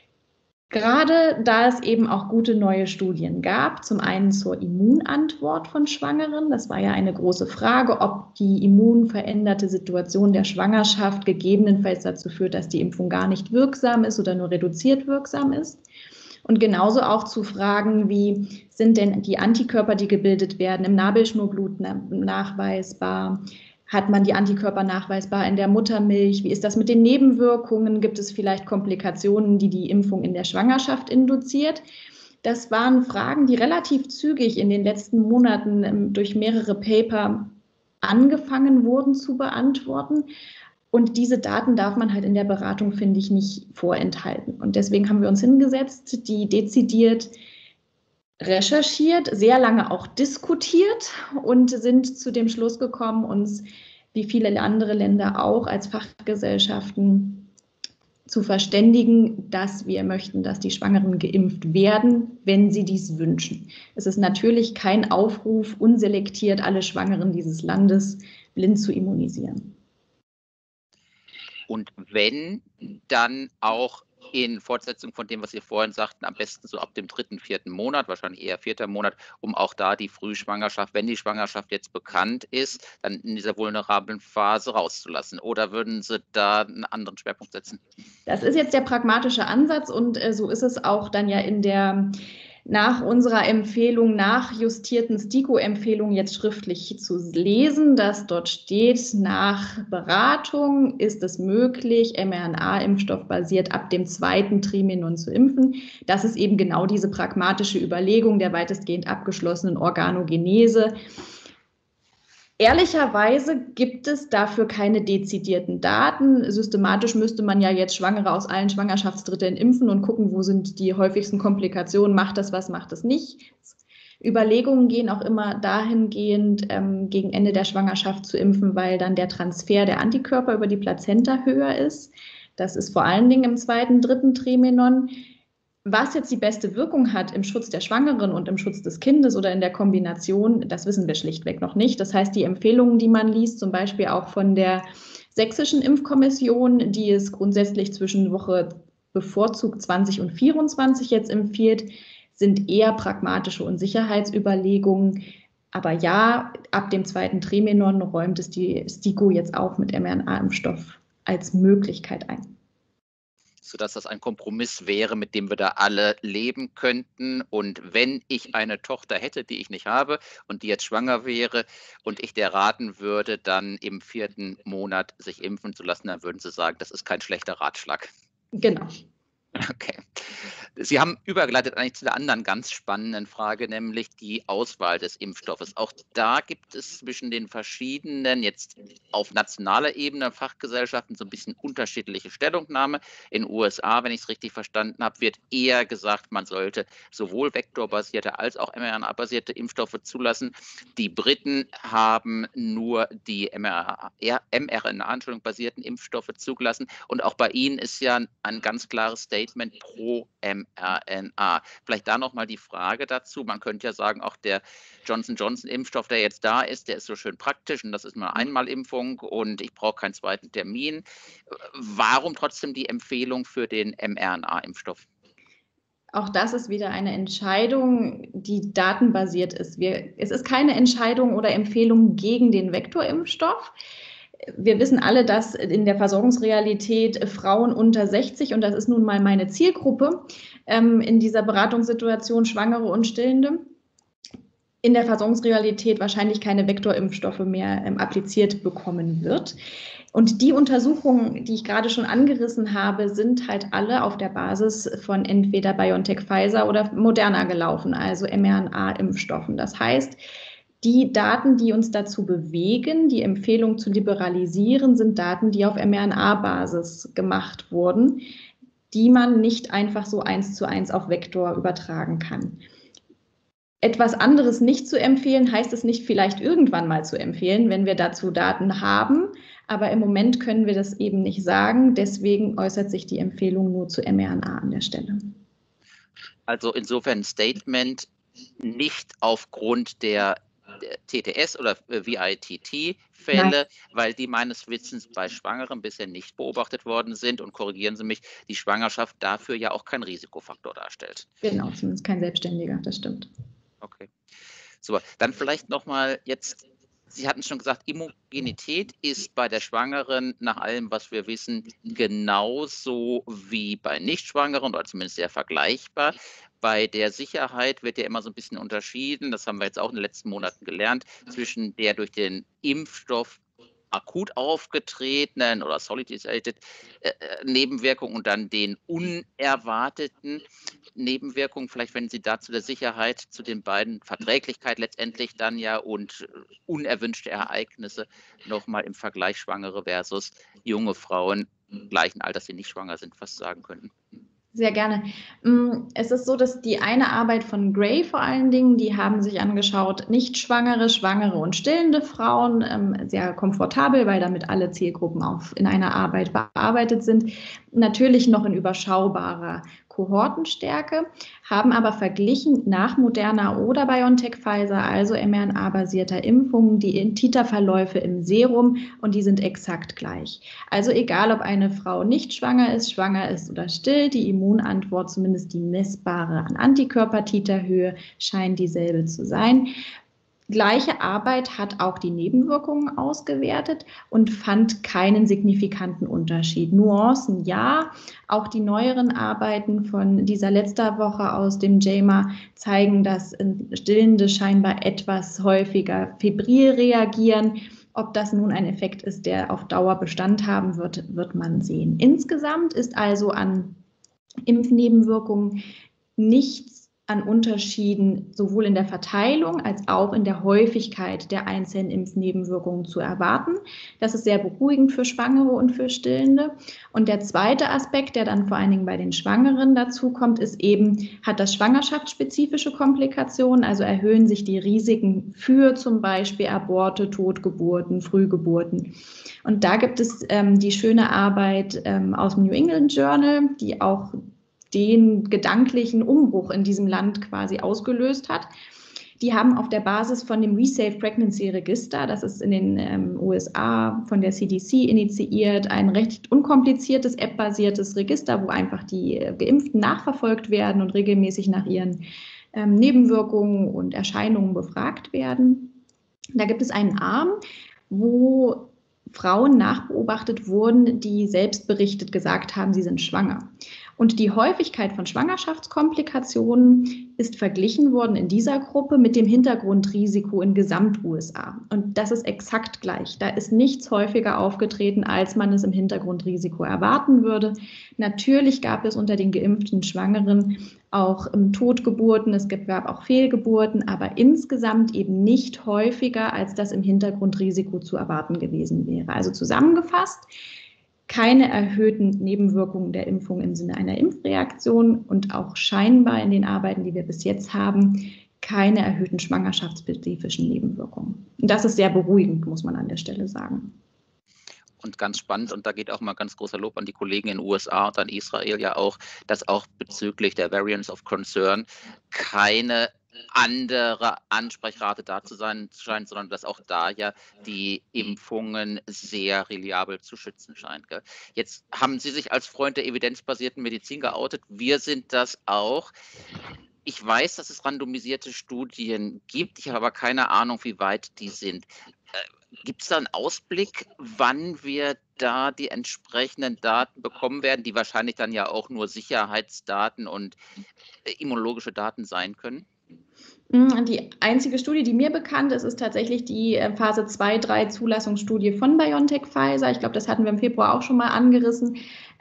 gerade da es eben auch gute neue Studien gab, zum einen zur Immunantwort von Schwangeren, das war ja eine große Frage, ob die immunveränderte Situation der Schwangerschaft gegebenenfalls dazu führt, dass die Impfung gar nicht wirksam ist oder nur reduziert wirksam ist. Und genauso auch zu Fragen, wie sind denn die Antikörper, die gebildet werden, im Nabelschnurblut nachweisbar? Hat man die Antikörper nachweisbar in der Muttermilch? Wie ist das mit den Nebenwirkungen? Gibt es vielleicht Komplikationen, die die Impfung in der Schwangerschaft induziert? Das waren Fragen, die relativ zügig in den letzten Monaten durch mehrere Paper angefangen wurden zu beantworten. Und diese Daten darf man halt in der Beratung, finde ich, nicht vorenthalten. Und deswegen haben wir uns hingesetzt, die dezidiert recherchiert, sehr lange auch diskutiert und sind zu dem Schluss gekommen, uns, wie viele andere Länder auch, als Fachgesellschaften zu verständigen, dass wir möchten, dass die Schwangeren geimpft werden, wenn sie dies wünschen. Es ist natürlich kein Aufruf, unselektiert alle Schwangeren dieses Landes blind zu immunisieren. Und wenn, dann auch in Fortsetzung von dem, was Sie vorhin sagten, am besten so ab dem 3., 4. Monat, wahrscheinlich eher 4. Monat, um auch da die Frühschwangerschaft, wenn die Schwangerschaft jetzt bekannt ist, dann in dieser vulnerablen Phase rauszulassen. Oder würden Sie da einen anderen Schwerpunkt setzen? Das ist jetzt der pragmatische Ansatz und so ist es auch dann ja in der nach unserer Empfehlung, nachjustierten STIKO-Empfehlung jetzt schriftlich zu lesen, dass dort steht, nach Beratung ist es möglich, mRNA-Impfstoff basiert ab dem 2. Trimenon zu impfen. Das ist eben genau diese pragmatische Überlegung der weitestgehend abgeschlossenen Organogenese. Ehrlicherweise gibt es dafür keine dezidierten Daten. Systematisch müsste man ja jetzt Schwangere aus allen Schwangerschaftsdritteln impfen und gucken, wo sind die häufigsten Komplikationen, macht das was, macht das nicht. Überlegungen gehen auch immer dahingehend, gegen Ende der Schwangerschaft zu impfen, weil dann der Transfer der Antikörper über die Plazenta höher ist. Das ist vor allen Dingen im 2., 3. Trimenon. Was jetzt die beste Wirkung hat im Schutz der Schwangeren und im Schutz des Kindes oder in der Kombination, das wissen wir schlichtweg noch nicht. Das heißt, die Empfehlungen, die man liest, zum Beispiel auch von der Sächsischen Impfkommission, die es grundsätzlich zwischen Woche bevorzugt 20 und 24 jetzt empfiehlt, sind eher pragmatische und Sicherheitsüberlegungen. Aber ja, ab dem 2. Trimenon räumt es die STIKO jetzt auch mit mRNA-Impfstoff als Möglichkeit ein. Sodass das ein Kompromiss wäre, mit dem wir da alle leben könnten. Und wenn ich eine Tochter hätte, die ich nicht habe und die jetzt schwanger wäre und ich der raten würde, dann im 4. Monat sich impfen zu lassen, dann würden Sie sagen, das ist kein schlechter Ratschlag. Genau. Okay. Sie haben übergeleitet eigentlich zu der anderen ganz spannenden Frage, nämlich die Auswahl des Impfstoffes. Auch da gibt es zwischen den verschiedenen, jetzt auf nationaler Ebene, Fachgesellschaften so ein bisschen unterschiedliche Stellungnahme. In den USA, wenn ich es richtig verstanden habe, wird eher gesagt, man sollte sowohl vektorbasierte als auch mRNA-basierte Impfstoffe zulassen. Die Briten haben nur die mRNA-basierten Impfstoffe zugelassen. Und auch bei Ihnen ist ja ein ganz klares Statement pro mRNA. Vielleicht da nochmal die Frage dazu. Man könnte ja sagen, auch der Johnson-Johnson-Impfstoff, der jetzt da ist, der ist so schön praktisch und das ist eine Einmalimpfung und ich brauche keinen zweiten Termin. Warum trotzdem die Empfehlung für den mRNA-Impfstoff? Auch das ist wieder eine Entscheidung, die datenbasiert ist. Es ist keine Entscheidung oder Empfehlung gegen den Vektorimpfstoff. Wir wissen alle, dass in der Versorgungsrealität Frauen unter 60, und das ist nun mal meine Zielgruppe, in dieser Beratungssituation Schwangere und Stillende, in der Versorgungsrealität wahrscheinlich keine Vektorimpfstoffe mehr appliziert bekommen wird. Und die Untersuchungen, die ich gerade schon angerissen habe, sind halt alle auf der Basis von entweder BioNTech, Pfizer oder Moderna gelaufen, also mRNA-Impfstoffen. Das heißt, die Daten, die uns dazu bewegen, die Empfehlung zu liberalisieren, sind Daten, die auf mRNA-Basis gemacht wurden, die man nicht einfach so 1:1 auf Vektor übertragen kann. Etwas anderes nicht zu empfehlen, heißt es nicht vielleicht irgendwann mal zu empfehlen, wenn wir dazu Daten haben. Aber im Moment können wir das eben nicht sagen. Deswegen äußert sich die Empfehlung nur zu mRNA an der Stelle. Also insofern ein Statement nicht aufgrund der TTS oder VITT-Fälle, weil die meines Wissens bei Schwangeren bisher nicht beobachtet worden sind. Und korrigieren Sie mich, die Schwangerschaft dafür ja auch kein Risikofaktor darstellt. Genau, zumindest kein Selbstständiger, das stimmt. Okay, super. Dann vielleicht nochmal jetzt, Sie hatten schon gesagt, Immunität ist bei der Schwangeren nach allem, was wir wissen, genauso wie bei Nichtschwangeren oder zumindest sehr vergleichbar. Bei der Sicherheit wird ja immer so ein bisschen unterschieden, das haben wir jetzt auch in den letzten Monaten gelernt, zwischen der durch den Impfstoff akut aufgetretenen oder solidized Nebenwirkungen und dann den unerwarteten Nebenwirkungen. Vielleicht, wenn Sie dazu der Sicherheit, zu den beiden Verträglichkeit letztendlich dann ja und unerwünschte Ereignisse nochmal im Vergleich Schwangere versus junge Frauen gleichen Alters, die nicht schwanger sind, was sagen könnten. Sehr gerne. Es ist so, dass die eine Arbeit von Gray vor allen Dingen, die haben sich angeschaut, nicht schwangere, schwangere und stillende Frauen, sehr komfortabel, weil damit alle Zielgruppen in einer Arbeit bearbeitet sind. Natürlich noch in überschaubarer Kohortenstärke, haben aber verglichen nach Moderna oder BioNTech-Pfizer, also mRNA-basierter Impfungen, die Titerverläufe im Serum und die sind exakt gleich. Also egal, ob eine Frau nicht schwanger ist oder still, die Immunantwort, zumindest die messbare an Antikörpertiterhöhe, scheint dieselbe zu sein. Gleiche Arbeit hat auch die Nebenwirkungen ausgewertet und fand keinen signifikanten Unterschied. Nuancen ja, auch die neueren Arbeiten von dieser letzter Woche aus dem JAMA zeigen, dass Stillende scheinbar etwas häufiger febril reagieren. Ob das nun ein Effekt ist, der auf Dauer Bestand haben wird, wird man sehen. Insgesamt ist also an Impfnebenwirkungen nichts an Unterschieden sowohl in der Verteilung als auch in der Häufigkeit der einzelnen Impfnebenwirkungen zu erwarten. Das ist sehr beruhigend für Schwangere und für Stillende. Und der zweite Aspekt, der dann vor allen Dingen bei den Schwangeren dazu kommt, ist eben, hat das schwangerschaftsspezifische Komplikationen, also erhöhen sich die Risiken für zum Beispiel Aborte, Totgeburten, Frühgeburten. Und da gibt es die schöne Arbeit aus dem New England Journal, die auch den gedanklichen Umbruch in diesem Land quasi ausgelöst hat. Die haben auf der Basis von dem WeSafe Pregnancy Register, das ist in den USA von der CDC initiiert, ein recht unkompliziertes App-basiertes Register, wo einfach die Geimpften nachverfolgt werden und regelmäßig nach ihren Nebenwirkungen und Erscheinungen befragt werden. Da gibt es einen Arm, wo Frauen nachbeobachtet wurden, die selbst berichtet gesagt haben, sie sind schwanger. Und die Häufigkeit von Schwangerschaftskomplikationen ist verglichen worden in dieser Gruppe mit dem Hintergrundrisiko in Gesamt-USA. Und das ist exakt gleich. Da ist nichts häufiger aufgetreten, als man es im Hintergrundrisiko erwarten würde. Natürlich gab es unter den geimpften Schwangeren auch Totgeburten, es gab auch Fehlgeburten, aber insgesamt eben nicht häufiger, als das im Hintergrundrisiko zu erwarten gewesen wäre. Also zusammengefasst, keine erhöhten Nebenwirkungen der Impfung im Sinne einer Impfreaktion und auch scheinbar in den Arbeiten, die wir bis jetzt haben, keine erhöhten schwangerschaftsspezifischen Nebenwirkungen. Und das ist sehr beruhigend, muss man an der Stelle sagen. Und ganz spannend, und da geht auch mal ganz großer Lob an die Kollegen in den USA und an Israel ja auch, dass auch bezüglich der Variants of Concern keine andere Ansprechrate da zu sein scheint, sondern dass auch da ja die Impfungen sehr reliabel zu schützen scheint. Gell? Jetzt haben Sie sich als Freund der evidenzbasierten Medizin geoutet. Wir sind das auch. Ich weiß, dass es randomisierte Studien gibt. Ich habe aber keine Ahnung, wie weit die sind. Gibt es da einen Ausblick, wann wir da die entsprechenden Daten bekommen werden, die wahrscheinlich dann ja auch nur Sicherheitsdaten und immunologische Daten sein können? Die einzige Studie, die mir bekannt ist, ist tatsächlich die Phase 2-3 Zulassungsstudie von BioNTech Pfizer. Ich glaube, das hatten wir im Februar auch schon mal angerissen.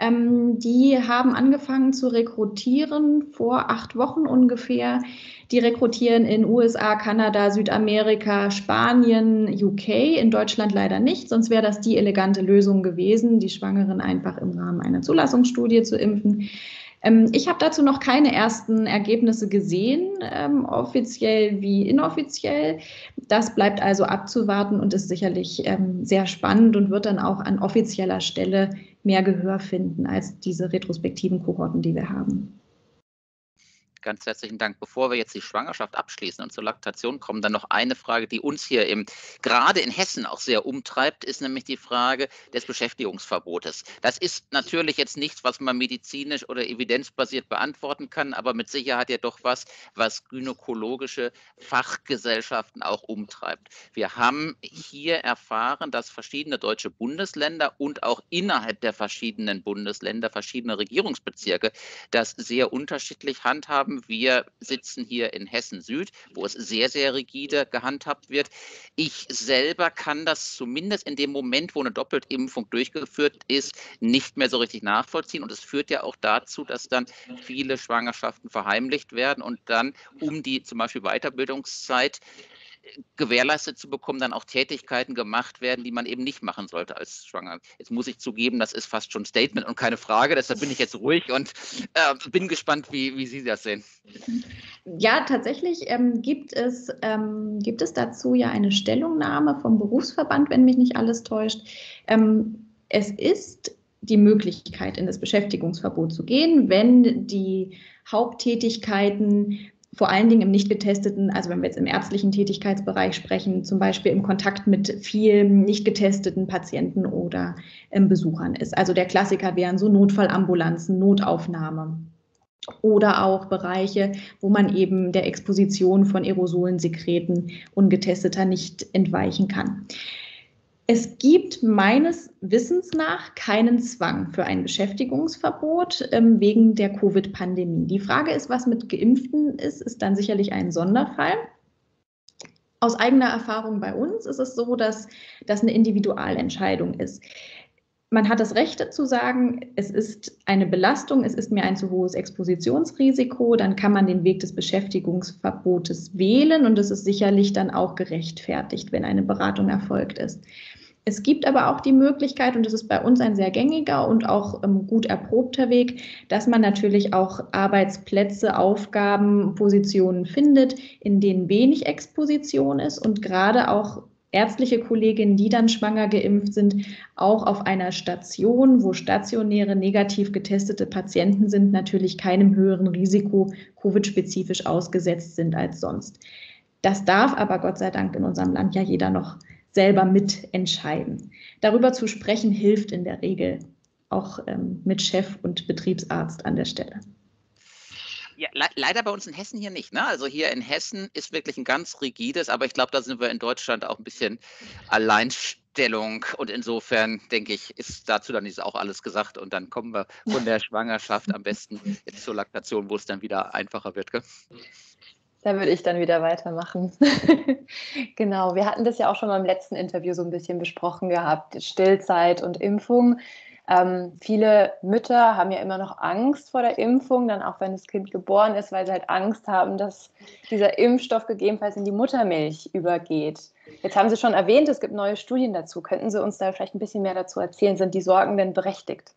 Die haben angefangen zu rekrutieren vor 8 Wochen ungefähr. Die rekrutieren in USA, Kanada, Südamerika, Spanien, UK, in Deutschland leider nicht. Sonst wäre das die elegante Lösung gewesen, die Schwangeren einfach im Rahmen einer Zulassungsstudie zu impfen. Ich habe dazu noch keine ersten Ergebnisse gesehen, offiziell wie inoffiziell. Das bleibt also abzuwarten und ist sicherlich sehr spannend und wird dann auch an offizieller Stelle mehr Gehör finden als diese retrospektiven Kohorten, die wir haben. Ganz herzlichen Dank. Bevor wir jetzt die Schwangerschaft abschließen und zur Laktation kommen, dann noch eine Frage, die uns hier gerade in Hessen auch sehr umtreibt, ist nämlich die Frage des Beschäftigungsverbotes. Das ist natürlich jetzt nichts, was man medizinisch oder evidenzbasiert beantworten kann, aber mit Sicherheit ja doch was gynäkologische Fachgesellschaften auch umtreibt. Wir haben hier erfahren, dass verschiedene deutsche Bundesländer und auch innerhalb der verschiedenen Bundesländer verschiedene Regierungsbezirke das sehr unterschiedlich handhaben. Wir sitzen hier in Hessen Süd, wo es sehr, sehr rigide gehandhabt wird. Ich selber kann das zumindest in dem Moment, wo eine Doppeltimpfung durchgeführt ist, nicht mehr so richtig nachvollziehen. Und es führt ja auch dazu, dass dann viele Schwangerschaften verheimlicht werden und dann um die zum Beispiel Weiterbildungszeit gewährleistet zu bekommen, dann auch Tätigkeiten gemacht werden, die man eben nicht machen sollte als Schwanger. Jetzt muss ich zugeben, das ist fast schon ein Statement und keine Frage, deshalb bin ich jetzt ruhig und bin gespannt, wie Sie das sehen. Ja, tatsächlich gibt es dazu ja eine Stellungnahme vom Berufsverband, wenn mich nicht alles täuscht. Es ist die Möglichkeit, in das Beschäftigungsverbot zu gehen, wenn die Haupttätigkeiten vor allen Dingen im nicht getesteten, also wenn wir jetzt im ärztlichen Tätigkeitsbereich sprechen, zum Beispiel im Kontakt mit vielen nicht getesteten Patienten oder Besuchern ist. Also der Klassiker wären so Notfallambulanzen, Notaufnahme oder auch Bereiche, wo man eben der Exposition von Aerosolen, Sekreten ungetesteter nicht entweichen kann. Es gibt meines Wissens nach keinen Zwang für ein Beschäftigungsverbot wegen der Covid-Pandemie. Die Frage ist, was mit Geimpften ist dann sicherlich ein Sonderfall. Aus eigener Erfahrung bei uns ist es so, dass das eine Individualentscheidung ist. Man hat das Recht zu sagen, es ist eine Belastung, es ist mir ein zu hohes Expositionsrisiko, dann kann man den Weg des Beschäftigungsverbotes wählen und es ist sicherlich dann auch gerechtfertigt, wenn eine Beratung erfolgt ist. Es gibt aber auch die Möglichkeit, und das ist bei uns ein sehr gängiger und auch gut erprobter Weg, dass man natürlich auch Arbeitsplätze, Aufgaben, Positionen findet, in denen wenig Exposition ist und gerade auch ärztliche Kolleginnen, die dann schwanger geimpft sind, auch auf einer Station, wo stationäre negativ getestete Patienten sind, natürlich keinem höheren Risiko Covid-spezifisch ausgesetzt sind als sonst. Das darf aber Gott sei Dank in unserem Land ja jeder noch selber mitentscheiden. Darüber zu sprechen hilft in der Regel auch mit Chef und Betriebsarzt an der Stelle. Ja, leider bei uns in Hessen hier nicht. Ne? Also hier in Hessen ist wirklich ein ganz rigides, aber ich glaube, da sind wir in Deutschland auch ein bisschen Alleinstellung. Und insofern, denke ich, ist dazu dann auch alles gesagt. Und dann kommen wir von der Schwangerschaft am besten jetzt zur Laktation, wo es dann wieder einfacher wird. Gell? Da würde ich dann wieder weitermachen. Genau, wir hatten das ja auch schon mal im letzten Interview so ein bisschen besprochen gehabt, Stillzeit und Impfung. Viele Mütter haben ja immer noch Angst vor der Impfung, dann auch wenn das Kind geboren ist, weil sie halt Angst haben, dass dieser Impfstoff gegebenenfalls in die Muttermilch übergeht. Jetzt haben Sie schon erwähnt, es gibt neue Studien dazu. Könnten Sie uns da vielleicht ein bisschen mehr dazu erzählen? Sind die Sorgen denn berechtigt?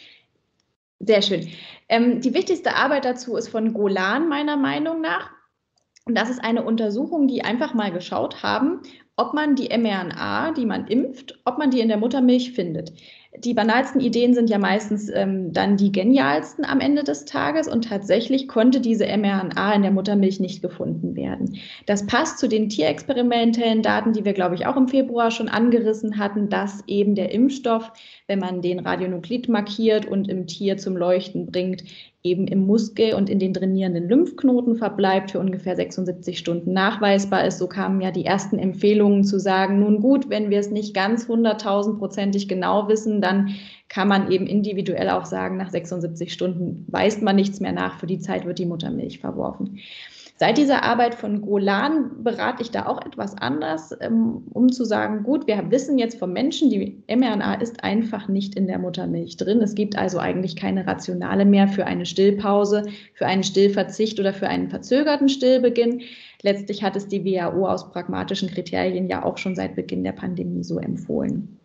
Sehr schön. Die wichtigste Arbeit dazu ist von Golan meiner Meinung nach. Und das ist eine Untersuchung, die einfach mal geschaut haben, ob man die mRNA, die man impft, ob man die in der Muttermilch findet. Die banalsten Ideen sind ja meistens dann die genialsten am Ende des Tages und tatsächlich konnte diese mRNA in der Muttermilch nicht gefunden werden. Das passt zu den tierexperimentellen Daten, die wir, glaube ich, auch im Februar schon angerissen hatten, dass eben der Impfstoff, wenn man den Radionuklid markiert und im Tier zum Leuchten bringt, eben im Muskel und in den drainierenden Lymphknoten verbleibt, für ungefähr 76 Stunden nachweisbar ist. So kamen ja die ersten Empfehlungen zu sagen, nun gut, wenn wir es nicht ganz 100.000-prozentig genau wissen, dann kann man eben individuell auch sagen, nach 76 Stunden weist man nichts mehr nach, für die Zeit wird die Muttermilch verworfen. Seit dieser Arbeit von Golan berate ich da auch etwas anders, um zu sagen, gut, wir wissen jetzt vom Menschen, die mRNA ist einfach nicht in der Muttermilch drin. Es gibt also eigentlich keine Rationale mehr für eine Stillpause, für einen Stillverzicht oder für einen verzögerten Stillbeginn. Letztlich hat es die WHO aus pragmatischen Kriterien ja auch schon seit Beginn der Pandemie so empfohlen.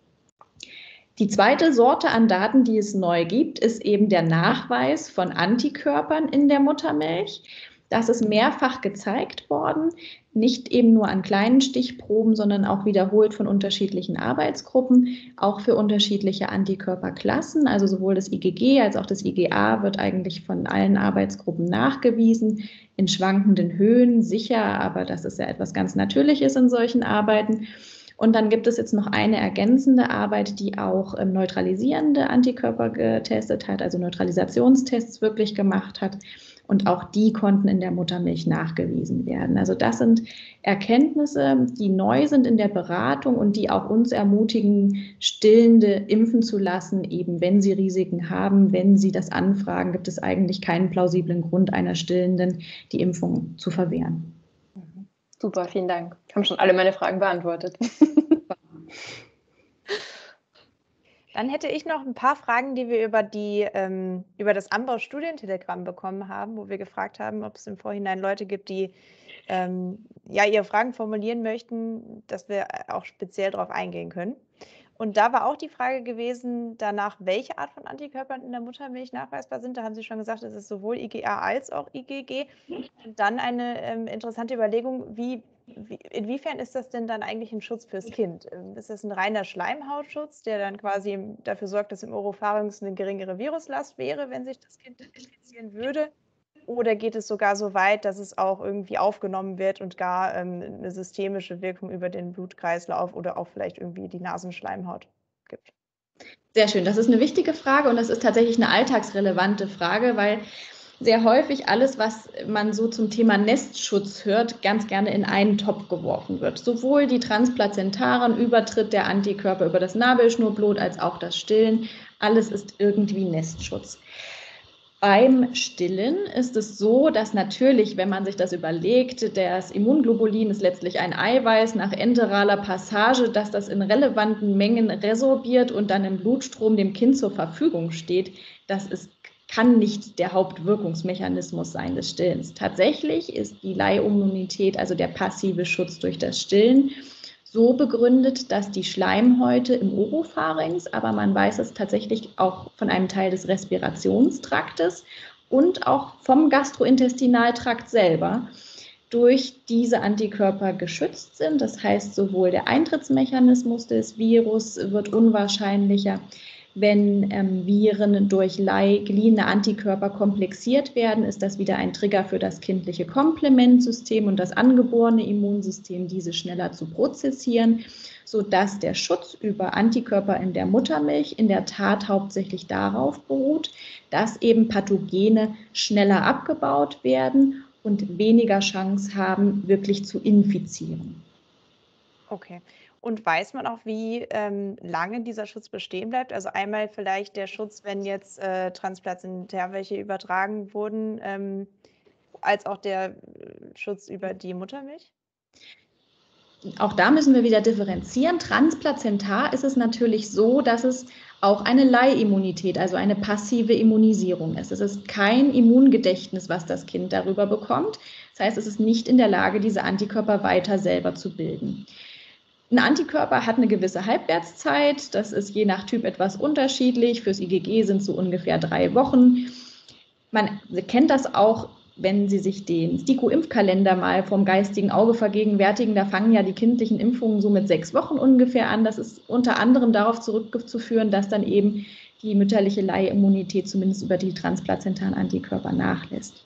Die zweite Sorte an Daten, die es neu gibt, ist eben der Nachweis von Antikörpern in der Muttermilch. Das ist mehrfach gezeigt worden, nicht eben nur an kleinen Stichproben, sondern auch wiederholt von unterschiedlichen Arbeitsgruppen, auch für unterschiedliche Antikörperklassen. Also sowohl das IgG als auch das IgA wird eigentlich von allen Arbeitsgruppen nachgewiesen, in schwankenden Höhen sicher, aber das ist ja etwas ganz Natürliches in solchen Arbeiten. Und dann gibt es jetzt noch eine ergänzende Arbeit, die auch neutralisierende Antikörper getestet hat, also Neutralisationstests wirklich gemacht hat. Und auch die konnten in der Muttermilch nachgewiesen werden. Also das sind Erkenntnisse, die neu sind in der Beratung und die auch uns ermutigen, Stillende impfen zu lassen, eben wenn sie Risiken haben, wenn sie das anfragen, gibt es eigentlich keinen plausiblen Grund einer Stillenden, die Impfung zu verwehren. Super, vielen Dank. Haben schon alle meine Fragen beantwortet. Dann hätte ich noch ein paar Fragen, die wir über das Ambos Studientelegramm bekommen haben, wo wir gefragt haben, ob es im Vorhinein Leute gibt, die Ihre Fragen formulieren möchten, dass wir auch speziell darauf eingehen können. Und da war auch die Frage gewesen, danach, welche Art von Antikörpern in der Muttermilch nachweisbar sind. Da haben Sie schon gesagt, es ist sowohl IgA als auch IgG. Und dann eine interessante Überlegung, inwiefern ist das denn dann eigentlich ein Schutz fürs Kind? Ist das ein reiner Schleimhautschutz, der dann quasi dafür sorgt, dass im Oropharynx eine geringere Viruslast wäre, wenn sich das Kind infizieren würde? Oder geht es sogar so weit, dass es auch irgendwie aufgenommen wird und gar eine systemische Wirkung über den Blutkreislauf oder auch vielleicht irgendwie die Nasenschleimhaut gibt? Sehr schön, das ist eine wichtige Frage und das ist tatsächlich eine alltagsrelevante Frage, weil sehr häufig alles, was man so zum Thema Nestschutz hört, ganz gerne in einen Topf geworfen wird. Sowohl die transplazentaren Übertritt der Antikörper über das Nabelschnurblut als auch das Stillen, alles ist irgendwie Nestschutz. Beim Stillen ist es so, dass natürlich, wenn man sich das überlegt, das Immunglobulin ist letztlich ein Eiweiß nach enteraler Passage, dass das in relevanten Mengen resorbiert und dann im Blutstrom dem Kind zur Verfügung steht. Kann nicht der Hauptwirkungsmechanismus sein des Stillens. Tatsächlich ist die Leihimmunität, also der passive Schutz durch das Stillen, so begründet, dass die Schleimhäute im Oropharynx, aber man weiß es tatsächlich auch von einem Teil des Respirationstraktes und auch vom Gastrointestinaltrakt selber durch diese Antikörper geschützt sind. Das heißt, sowohl der Eintrittsmechanismus des Virus wird unwahrscheinlicher, wenn Viren durch leihgeliehene Antikörper komplexiert werden, ist das wieder ein Trigger für das kindliche Komplementsystem und das angeborene Immunsystem, diese schneller zu prozessieren, sodass der Schutz über Antikörper in der Muttermilch in der Tat hauptsächlich darauf beruht, dass eben Pathogene schneller abgebaut werden und weniger Chance haben, wirklich zu infizieren. Okay. Und weiß man auch, wie lange dieser Schutz bestehen bleibt? Also einmal vielleicht der Schutz, wenn jetzt transplazentär welche übertragen wurden, als auch der Schutz über die Muttermilch? Auch da müssen wir wieder differenzieren. Transplazentar ist es natürlich so, dass es auch eine Leihimmunität, also eine passive Immunisierung ist. Es ist kein Immungedächtnis, was das Kind darüber bekommt. Das heißt, es ist nicht in der Lage, diese Antikörper weiter selber zu bilden. Ein Antikörper hat eine gewisse Halbwertszeit, das ist je nach Typ etwas unterschiedlich. Fürs IgG sind es so ungefähr 3 Wochen. Man kennt das auch, wenn Sie sich den STIKO-Impfkalender mal vom geistigen Auge vergegenwärtigen. Da fangen ja die kindlichen Impfungen so mit 6 Wochen ungefähr an. Das ist unter anderem darauf zurückzuführen, dass dann eben die mütterliche Leihimmunität zumindest über die transplazentaren Antikörper nachlässt.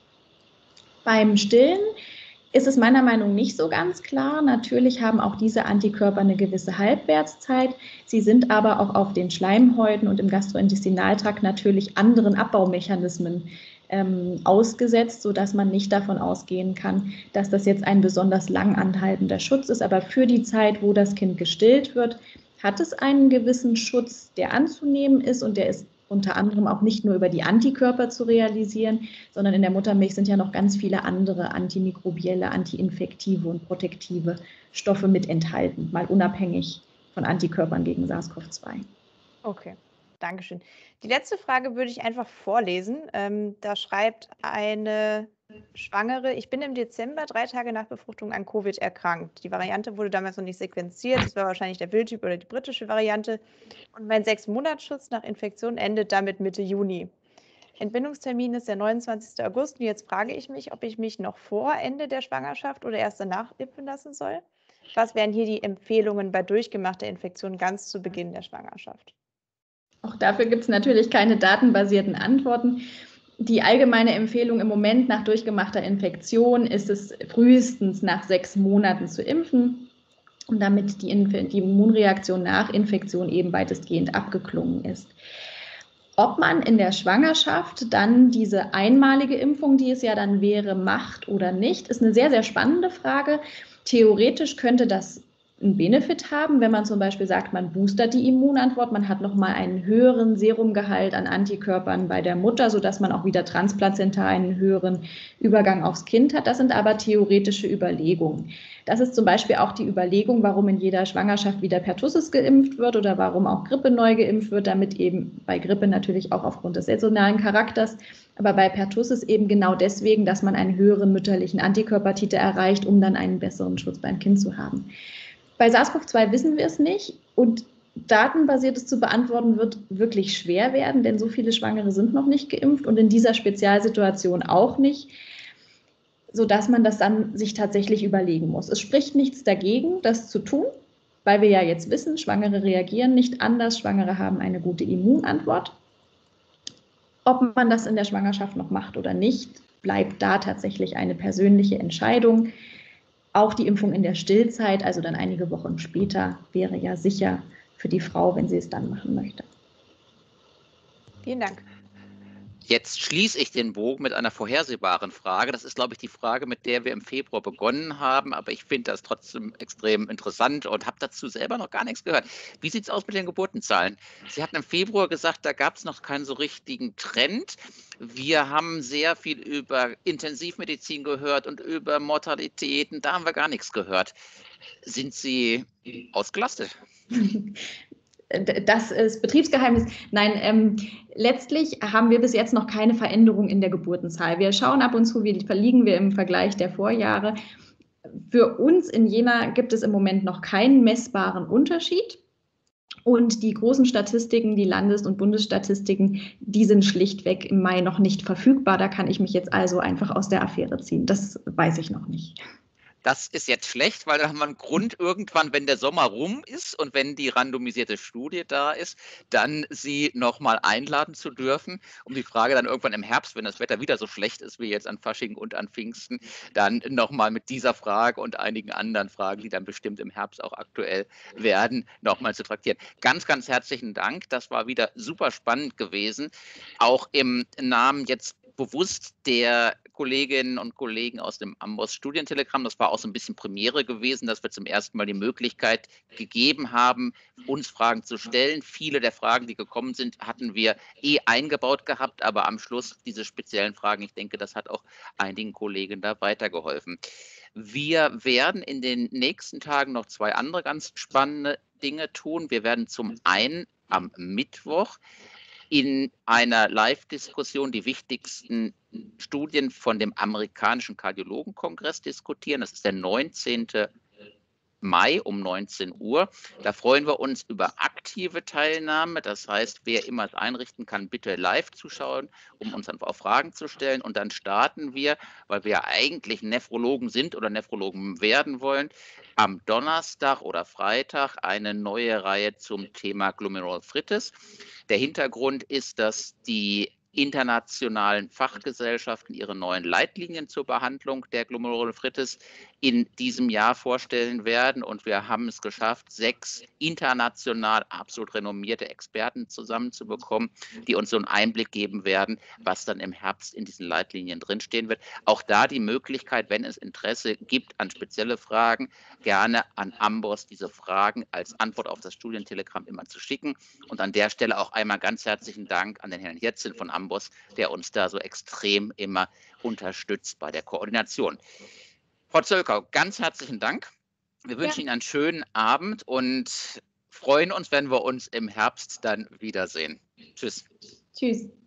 Beim Stillen ist es meiner Meinung nach nicht so ganz klar. Natürlich haben auch diese Antikörper eine gewisse Halbwertszeit. Sie sind aber auch auf den Schleimhäuten und im Gastrointestinaltrakt natürlich anderen Abbaumechanismen ausgesetzt, sodass man nicht davon ausgehen kann, dass das jetzt ein besonders lang anhaltender Schutz ist. Aber für die Zeit, wo das Kind gestillt wird, hat es einen gewissen Schutz, der anzunehmen ist und der ist unter anderem auch nicht nur über die Antikörper zu realisieren, sondern in der Muttermilch sind ja noch ganz viele andere antimikrobielle, antiinfektive und protektive Stoffe mit enthalten, mal unabhängig von Antikörpern gegen SARS-CoV-2. Okay, Dankeschön. Die letzte Frage würde ich einfach vorlesen. Da schreibt eine Schwangere: Ich bin im Dezember 3 Tage nach Befruchtung an Covid erkrankt. Die Variante wurde damals noch nicht sequenziert. Das war wahrscheinlich der Wildtyp oder die britische Variante. Und mein 6-Monats-Schutz nach Infektion endet damit Mitte Juni. Entbindungstermin ist der 29. August. Und jetzt frage ich mich, ob ich mich noch vor Ende der Schwangerschaft oder erst danach impfen lassen soll. Was wären hier die Empfehlungen bei durchgemachter Infektion ganz zu Beginn der Schwangerschaft? Auch dafür gibt es natürlich keine datenbasierten Antworten. Die allgemeine Empfehlung im Moment nach durchgemachter Infektion ist es, frühestens nach 6 Monaten zu impfen, damit die Immunreaktion nach Infektion eben weitestgehend abgeklungen ist. Ob man in der Schwangerschaft dann diese einmalige Impfung, die es ja dann wäre, macht oder nicht, ist eine sehr, sehr spannende Frage. Theoretisch könnte das einen Benefit haben, wenn man zum Beispiel sagt, man boostert die Immunantwort, man hat nochmal einen höheren Serumgehalt an Antikörpern bei der Mutter, sodass man auch wieder transplazental einen höheren Übergang aufs Kind hat. Das sind aber theoretische Überlegungen. Das ist zum Beispiel auch die Überlegung, warum in jeder Schwangerschaft wieder Pertussis geimpft wird oder warum auch Grippe neu geimpft wird, damit eben bei Grippe natürlich auch aufgrund des saisonalen Charakters, aber bei Pertussis eben genau deswegen, dass man einen höheren mütterlichen Antikörpertiter erreicht, um dann einen besseren Schutz beim Kind zu haben. Bei SARS-CoV-2 wissen wir es nicht und datenbasiertes zu beantworten wird wirklich schwer werden, denn so viele Schwangere sind noch nicht geimpft und in dieser Spezialsituation auch nicht, sodass man das dann sich tatsächlich überlegen muss. Es spricht nichts dagegen, das zu tun, weil wir ja jetzt wissen, Schwangere reagieren nicht anders, Schwangere haben eine gute Immunantwort. Ob man das in der Schwangerschaft noch macht oder nicht, bleibt da tatsächlich eine persönliche Entscheidung. Auch die Impfung in der Stillzeit, also dann einige Wochen später, wäre ja sicher für die Frau, wenn sie es dann machen möchte. Vielen Dank. Jetzt schließe ich den Bogen mit einer vorhersehbaren Frage. Das ist, glaube ich, die Frage, mit der wir im Februar begonnen haben, aber ich finde das trotzdem extrem interessant und habe dazu selber noch gar nichts gehört. Wie sieht es aus mit den Geburtenzahlen? Sie hatten im Februar gesagt, da gab es noch keinen so richtigen Trend. Wir haben sehr viel über Intensivmedizin gehört und über Mortalitäten, da haben wir gar nichts gehört. Sind Sie ausgelastet? Das ist Betriebsgeheimnis. Nein, letztlich haben wir bis jetzt noch keine Veränderung in der Geburtenzahl. Wir schauen ab und zu, wie liegen wir im Vergleich der Vorjahre. Für uns in Jena gibt es im Moment noch keinen messbaren Unterschied. Und die großen Statistiken, die Landes- und Bundesstatistiken, die sind schlichtweg im Mai noch nicht verfügbar. Da kann ich mich jetzt also einfach aus der Affäre ziehen. Das weiß ich noch nicht. Das ist jetzt schlecht, weil dann haben wir einen Grund irgendwann, wenn der Sommer rum ist und wenn die randomisierte Studie da ist, dann Sie nochmal einladen zu dürfen, um die Frage dann irgendwann im Herbst, wenn das Wetter wieder so schlecht ist wie jetzt an Fasching und an Pfingsten, dann nochmal mit dieser Frage und einigen anderen Fragen, die dann bestimmt im Herbst auch aktuell werden, nochmal zu traktieren. Ganz, ganz herzlichen Dank. Das war wieder super spannend gewesen. Auch im Namen jetzt bewusst der Kolleginnen und Kollegen aus dem Amboss Studientelegramm. Das war auch so ein bisschen Premiere gewesen, dass wir zum ersten Mal die Möglichkeit gegeben haben, uns Fragen zu stellen. Viele der Fragen, die gekommen sind, hatten wir eingebaut gehabt, aber am Schluss diese speziellen Fragen, ich denke, das hat auch einigen Kollegen da weitergeholfen. Wir werden in den nächsten Tagen noch 2 andere ganz spannende Dinge tun. Wir werden zum einen am Mittwoch in einer Live-Diskussion die wichtigsten Studien von dem amerikanischen Kardiologenkongress diskutieren. Das ist der 19. Mai um 19 Uhr. Da freuen wir uns über aktive Teilnahme. Das heißt, wer immer es einrichten kann, bitte live zuschauen, um uns dann auch Fragen zu stellen. Und dann starten wir, weil wir ja eigentlich Nephrologen sind oder Nephrologen werden wollen, am Donnerstag oder Freitag eine neue Reihe zum Thema Glomerulonephrititis. Der Hintergrund ist, dass die internationalen Fachgesellschaften ihre neuen Leitlinien zur Behandlung der Glomerulonephrititis in diesem Jahr vorstellen werden. Und wir haben es geschafft, 6 international absolut renommierte Experten zusammenzubekommen, die uns so einen Einblick geben werden, was dann im Herbst in diesen Leitlinien drinstehen wird. Auch da die Möglichkeit, wenn es Interesse gibt an spezielle Fragen, gerne an Amboss diese Fragen als Antwort auf das Studientelegramm immer zu schicken. Und an der Stelle auch einmal ganz herzlichen Dank an den Herrn Jetzin von Amboss, der uns da so extrem immer unterstützt bei der Koordination. Frau Zölkau, ganz herzlichen Dank. Wir wünschen Ihnen einen schönen Abend und freuen uns, wenn wir uns im Herbst dann wiedersehen. Tschüss. Tschüss.